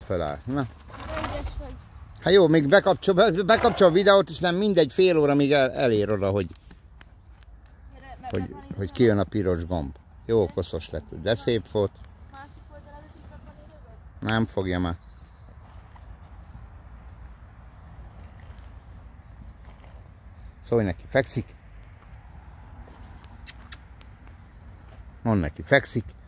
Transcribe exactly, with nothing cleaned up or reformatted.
Feláll. Na. Ügyes vagy. Hát jó, még bekapcsol, bekapcsol a videót, és nem mindegy, fél óra még el, elér oda, hogy, hogy, hogy kijön a piros gomb. Jó koszos lett, de szép volt. Nem fogja már. Szólj neki, fekszik. Mondd neki, fekszik.